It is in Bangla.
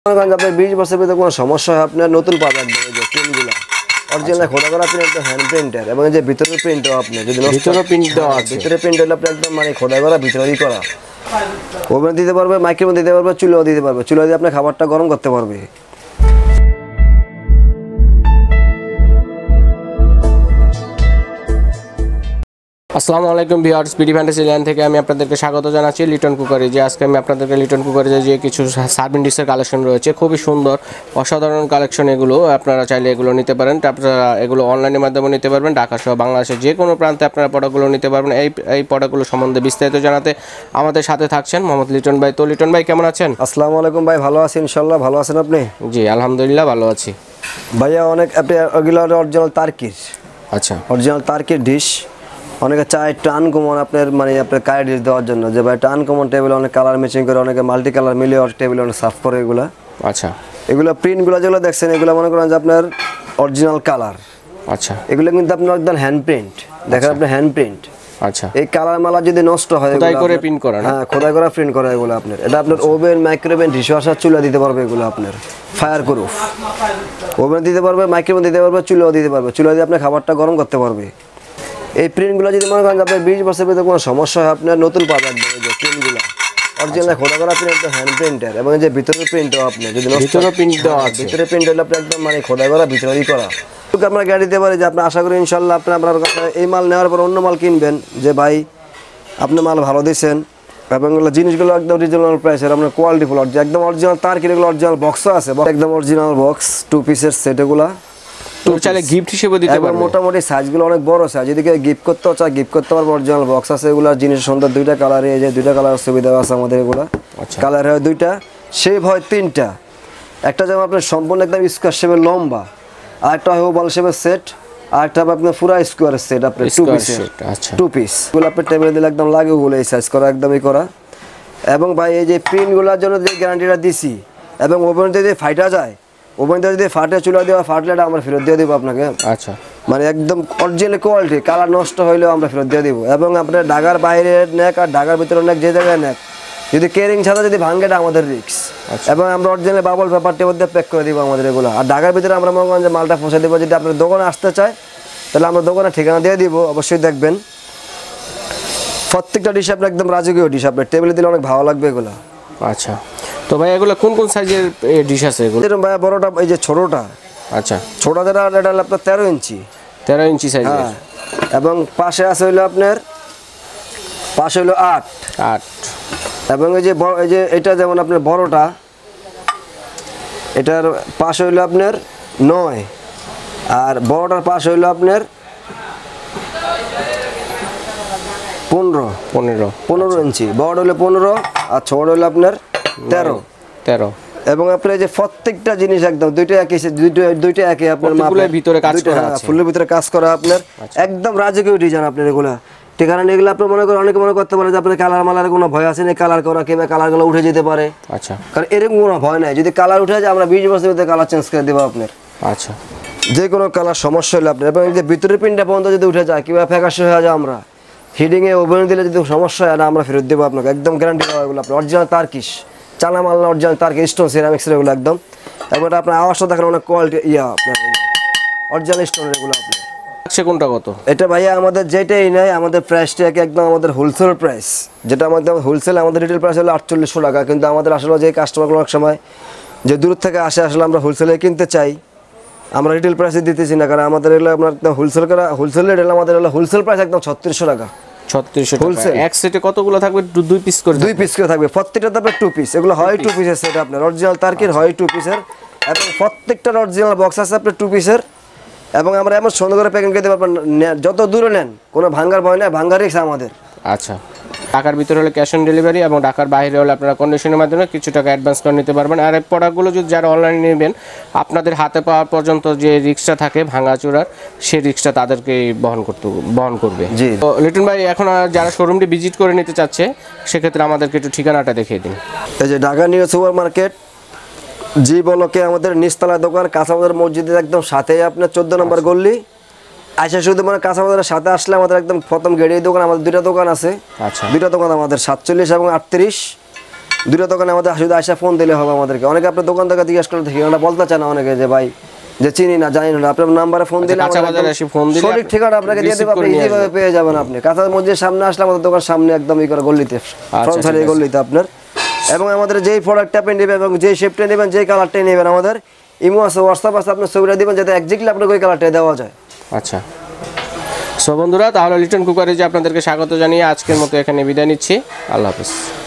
আপনার 20 বছরের ভিতরে কোনো সমস্যা হয় আপনার নতুন পাবেন যে প্রিন্টগুলো অরিজিনাল খোদা করা প্রিন্ট একদম হ্যান্ড প্রিন্টার এবং এই যে ভিতরের প্রিন্টও আপনি যদি ভিতরে প্রিন্ট দেওয়া আছে ভিতরে প্রিন্ট হলে আপনি একদম মানে খোদা করা ভিতরেই করা ওভেন দিতে পারবে মাইক্রোওভেন দিতে পারবে চুলাও দিতে পারবে চুলা দিয়ে আপনি খাবারটা গরম করতে পারবে। আসসালামু আলাইকুম ভিউয়ার্স, বিডি ফ্যান্টাসিল্যান্ড থেকে আমি আপনাদেরকে স্বাগত জানাচ্ছি লিটন কুকারে। যে আজকে আমি আপনাদেরকে লিটন কুকারে যে কিছু সার্ভিং ডিশের কালেকশন রয়েছে, খুবই সুন্দর অসাধারণ কালেকশন। এগুলো আপনারা চাইলে এগুলো নিতে পারেন। আপনারা এগুলো অনলাইনের মাধ্যমে নিতে পারবেন। ঢাকা সহ বাংলাদেশের যে কোনো প্রান্তে আপনারা প্রোডাক্টগুলো নিতে পারবেন। এই প্রোডাক্টগুলো সম্বন্ধে বিস্তারিত জানাতে আমাদের সাথে থাকছেন মোহাম্মদ লিটন ভাই। তো লিটন ভাই কেমন আছেন? আসসালামু আলাইকুম ভাই, ভালো আছি ইনশাআল্লাহ। ভালো আছেন আপনি? জি আলহামদুলিল্লাহ ভালো আছি ভাইয়া। অনেক আপনি এগুলো অরিজিনাল তার্কির, আচ্ছা অরিজিনাল তার্কির ডিশ। অনেকে চায় একটু আনকমন আপনার মানে আপনার কারি ডিশ দেওয়ার জন্য, যে ভাই একটা আনকমন টেবিল অনেক কালার ম্যাচিং করে, অনেকে মাল্টি কালার মিলিয়ে টেবিল অনেক সাফ করে এগুলো। আচ্ছা এগুলো প্রিন্টগুলো যেগুলো দেখছেন এগুলো মনে করেন যে আপনার অরিজিনাল কালার। আচ্ছা এগুলো কিন্তু আপনার একদম হ্যান্ড প্রিন্ট, দেখেন আপনার হ্যান্ড প্রিন্ট। আচ্ছা এই কালার মালা যদি নষ্ট হয় খোদাই করে প্রিন্ট করা, হ্যাঁ খোদাই করা প্রিন্ট করা এগুলো আপনার। এটা আপনার ওভেন মাইক্রোওভেন ডিশওয়াশার চুলা দিতে পারবে এগুলো আপনার ফায়ার প্রুফ। ওভেন দিতে পারবে মাইক্রোওভেন দিতে পারবে চুলাও দিতে পারবে, চুলা দিয়ে আপনি খাবারটা গরম করতে পারবে। এই প্রিন্টগুলো যদি মনে করেন আপনার 20 বছরের ভিতরে কোনো সমস্যা হয় আপনার নতুন পাবেন যে প্রিন্টগুলো অরিজিনাল খোদা করা প্রিন্ট একদম হ্যান্ড প্রিন্টার এবং এই যে ভিতরের প্রিন্টও আপনি যদি ভিতরে প্রিন্ট দেওয়া আছে ভিতরে প্রিন্ট হলে আপনি একদম মানে খোদা করা ভিতরেই করা। আমরা গ্যারান্টি দিতে পারি যে আপনি আশা করি ইনশাআল্লাহ আপনি আপনার কাছে এই মাল নেওয়ার পর অন্য মাল কিনবেন যে ভাই আপনি মাল ভালো দিয়েছেন এবং জিনিসগুলো একদম রিজনেবল প্রাইসের, আপনার কোয়ালিটি ফুল একদম অরিজিনাল তার কিনেগুলো অরিজিনাল বক্সও আছে, একদম অরিজিনাল বক্স 2 পিসের সেট এগুলা। তো চাইলে গিফট হিসেবে দিতে পারবেন। মোটামুটি সাইজগুলো অনেক বড় সাইজ, যদি কেউ গিফট করতেও চায় গিফট করতে পারবে। অরিজিনাল বক্স আছে এগুলো, জিনিস সুন্দর দুইটা কালারে, এই যে দুইটা কালার সুবিধা আছে আমাদের এগুলো। কালার হয় দুইটা, শেপ হয় তিনটা। একটা যেমন আপনার সম্পূর্ণ একদম স্কোয়ার শেপের লম্বা, আর একটা হয় ওভাল শেপের সেট, আর একটা আপনার পুরো স্কোয়ারের সেট আপনার 2 পিসের। আচ্ছা 2 পিস এগুলো আপনার টেবিলে দিলে একদম লাগে ওগুলো এই সাইজ করা একদমই করা। এবং ভাই এই যে প্রিন্টগুলোর জন্য যে গ্যারান্টিটা দিছি এবং ওভেন যদি ফাইটা যায়, ওভেনটা যদি ফাটে চুলা দেওয়া ফাটলে এটা আমরা ফেরত দিয়ে দেবো আপনাকে। আচ্ছা মানে একদম অরিজিনাল কোয়ালিটি, কালার নষ্ট হইলেও আমরা ফেরত দিয়ে দেবো। এবং আপনার ঢাকার বাইরে নেক আর ঢাকার ভিতরে নেক যে জায়গায় নেক, যদি কেরিং ছাড়া যদি ভাঙে এটা আমাদের রিস্ক। এবং আমরা অরিজিনাল বাবল পেপারটির মধ্যে প্যাক করে দিব আমাদের এগুলো। আর ঢাকার ভিতরে আমরা মনে করেন যে মালটা পৌঁছে দেবো। যদি আপনার দোকানে আসতে চায় তাহলে আমরা দোকানে ঠিকানা দিয়ে দিব, অবশ্যই দেখবেন। প্রত্যেকটা ডিশ আপনার একদম রাজকীয় ডিশ, আপনার টেবিলে দিলে অনেক ভালো লাগবে এগুলো। আচ্ছা তো ভাই এগুলো কোন কোন সাইজের ডিশ আছে এগুলো? এরকম ভাই বড়টা এই যে ছোটটা, আচ্ছা ছোটটা যেটা এটা হলো আপনার 13 ইঞ্চি 13 ইঞ্চি সাইজের। এবং পাশে আছে হলো আপনার পাশে হলো 8 এবং এই যে এটা যেমন আপনার বড়টা এটার পাশে হলো আপনার 9, আর বড়টার পাশে হলো আপনার 15 ইঞ্চি। বড় হলো 15 আর ছোট হলো আপনার 13। এবং আপনার যে প্রত্যেকটা জিনিস একদম দুইটা একই আপনার মাপের ভিতরে কাজ করা আছে, ফুলের ভিতরে কাজ করা আপনার একদম রাজকীয় ডিজাইন আপনার এগুলা। ঠিকানা এগুলো আপনি মনে করেন অনেকে মনে করতে পারে যে আপনার কালার মালার কোনো ভয় আছে না, কালার করা কিংবা কালারগুলো উঠে যেতে পারে। আচ্ছা কারণ এরকম কোনো ভয় নাই, যদি কালার উঠে যায় আমরা 20 বছরের ভিতরে কালার চেঞ্জ করে দেবো আপনার। আচ্ছা যে কোনো কালার সমস্যা হলে আপনার, এবং যে ভিতরের প্রিন্টটা পর্যন্ত যদি উঠে যায় কিংবা ফ্যাকাশে হয়ে যায়, আমরা হিডিংয়ে ওভেন দিলে যদি সমস্যা হয় না আমরা ফেরত দেবো আপনাকে, একদম গ্যারান্টি দেওয়া এগুলো আপনার। অরিজিনাল তার্কিশ চানা মালনা, অরিজিনাল তার্কিশ স্টোন সিরামিক্সের এগুলো একদম। এবং আপনার আওয়াজটা দেখেন অনেক কোয়ালিটি আপনার অরিজিনাল স্টোনের এগুলো আপনার। কোনটা কত? এটা ভাইয়া আমাদের যেটাই নাই আমাদের প্রাইসটা একদম আমাদের হোলসেল প্রাইস, যেটা আমাদের হোলসেল আমাদের রিটেল প্রাইস হলো 4800 টাকা। কিন্তু আমাদের আসলে যে কাস্টমারগুলো অনেক সময় যে দূর থেকে আসে আসলে আমরা হোলসেলে কিনতে চাই, আমরা রিটেল প্রাইসে দিতেছি না, কারণ আমাদের এগুলো আপনার একদম হোলসেল করা হোলসেল রেট হলো আমাদের হলো হোলসেল প্রাইস একদম 3600 টাকা। 3600 হোলসেল। এক সেটে কতগুলো থাকবে? 2 পিস করে থাকবে। প্রত্যেকটা আপনার 2 পিস, এগুলো হয় 2 পিসের সেট আপনার অরিজিনাল তার্কির হয় 2 পিসের। এবং প্রত্যেকটার অরিজিনাল বক্স আছে আপনার 2 পিসের। এবং আমরা এমন সুন্দর করে প্যাকিং করে দেবো আপনার, যত দূরে নেন কোনো ভাঙ্গার ভয় নাই, ভাঙ্গার রিস্ক আমাদের। আচ্ছা ঢাকার ভিতরে হলে ক্যাশ অন ডেলিভারি এবং ঢাকার বাইরে হলে আপনারা কন্ডিশনের মাধ্যমে কিছু টাকা অ্যাডভান্স করে নিতে পারবেন। আর এই প্রোডাক্টগুলো যদি যারা অনলাইনে নেবেন আপনাদের হাতে পাওয়ার পর্যন্ত যে রিস্কটা থাকে ভাঙাচোরার, সেই রিস্কটা তাদেরকেই বহন করবে। জি তো লিটন ভাই এখন যারা শোরুমটি ভিজিট করে নিতে চাচ্ছে সেক্ষেত্রে আমাদেরকে একটু ঠিকানাটা দেখিয়ে দিন। এই যে ঢাকা নিউ সুপার মার্কেট জি বলকে আমাদের নিচতলা দোকান, কাঁচাবাজার মসজিদের একদম সাথে আপনার 14 নম্বর গল্লি। আচ্ছা শুধু মানে কাঁচাবাজারের সাথে আসলে আমাদের একদম প্রথম গেটেই দোকান। আমাদের দুইটা দোকান আছে। আচ্ছা দুইটা দোকান আমাদের 47 এবং 38। দুটো দোকানে আমাদের শুধু আসা ফোন দিলে হবে আমাদেরকে। অনেকে আপনার দোকান থেকে জিজ্ঞেস করে ঠিকানাটা বলতে চান না অনেকে, যে ভাই যে চিনি না জানি না, আপনার নাম্বারে ফোন দিলে সঠিক ঠিকানা আপনাকে দিয়ে দেবো, আপনি ইজিভাবে পেয়ে যাবেন। আপনি কাঁচা মসজিদের সামনে আসলে আমাদের দোকান সামনে একদম এই করে গল্লিতে, ফ্রন্ট সাইডে গল্লিতে আপনার। এবং আমাদের যেই প্রোডাক্টটা আপনি নেবেন এবং যেই শেপটা নেবেন, যেই কালারটাই নেবেন, আমাদের ইমো আছে, হোয়াটসঅ্যাপ আছে, আপনার ছবিটা দিবেন যাতে এক্স্যাক্টলি আপনাকে ওই কালারটা দেওয়া যায়। আচ্ছা, সো বন্ধুরা, তাহলে লিটন কুকারে যে আপনাদেরকে স্বাগত জানিয়ে আজকের মতো এখানে বিদায় নিচ্ছি। আল্লাহ হাফেজ।